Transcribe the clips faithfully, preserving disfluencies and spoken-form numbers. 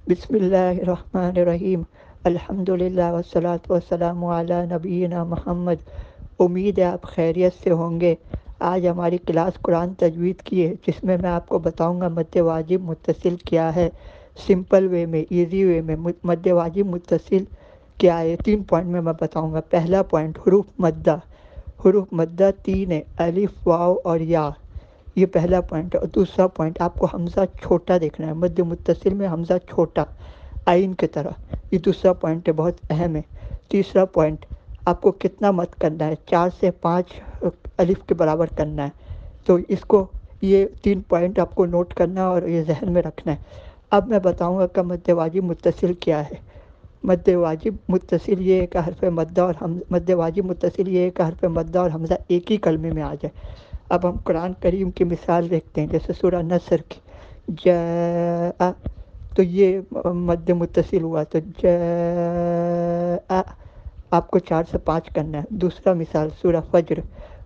بسم اللہ الرحمن الرحیم، الحمد للہ والصلاۃ والسلام علی نبینا محمد۔ امید ہے آپ خیریت سے ہوں گے۔ آج ہماری کلاس قرآن تجوید کی ہے، جس میں میں آپ کو بتاؤں گا مد واجب متصل کیا ہے، سمپل وے میں، ایزی وے میں مد واجب متصل کیا ہے۔ تین پوائنٹ میں میں بتاؤں گا۔ پہلا پوائنٹ، حروف مدہ۔ حروف مدہ تین ہے، الف، واو اور یا، یہ پہلا پوائنٹ ہے۔ اور دوسرا پوائنٹ، آپ کو حمزہ چھوٹا دیکھنا ہے، مد متصل میں حمزہ چھوٹا، آئین کی طرح، یہ دوسرا پوائنٹ ہے، بہت اہم ہے۔ تیسرا پوائنٹ، آپ کو کتنا مد کرنا ہے، چار سے پانچ الف کے برابر کرنا ہے۔ تو اس کو، یہ تین پوائنٹ آپ کو نوٹ کرنا ہے اور یہ ذہن میں رکھنا ہے۔ اب میں بتاؤں گا کہ مد واجب متصل کیا ہے۔ مد واجب متصل یہ ہے کہ حرف مدہ اور ہم مد واجب متصل یہ ہے کہ حرف مدہ اور حمزہ ایک ہی کلمے میں آ جائے۔ اب ہم قرآن کریم کی مثال دیکھتے ہیں، جیسے سورہ نصر کی جاء، تو یہ مد متصل ہوا، تو جاء آپ کو چار سے پانچ کرنا ہے۔ دوسرا مثال سورہ فجر،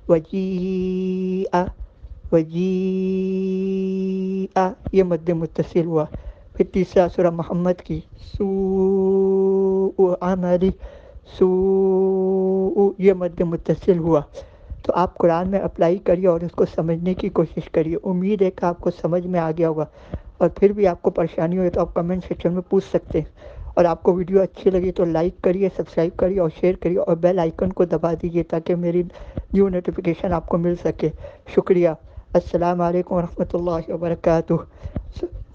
وجیء، وجیء، یہ مد متصل ہوا۔ پھر تیسرا سورہ محمد کی سوء عملی، سوء، یہ مد متصل ہوا۔ تو آپ قرآن میں اپلائی کریے اور اس کو سمجھنے کی کوشش کریے۔ امید ہے کہ آپ کو سمجھ میں آ گیا ہوگا، اور پھر بھی آپ کو پریشانی ہوئی تو آپ کمنٹ سیکشن میں پوچھ سکتے ہیں۔ اور آپ کو ویڈیو اچھی لگی تو لائک کریے، سبسکرائب کریے اور شیئر کریے، اور بیل آئیکن کو دبا دیجیے تاکہ میری نیو نوٹیفیکیشن آپ کو مل سکے۔ شکریہ۔ السلام علیکم ورحمۃ اللہ وبرکاتہ۔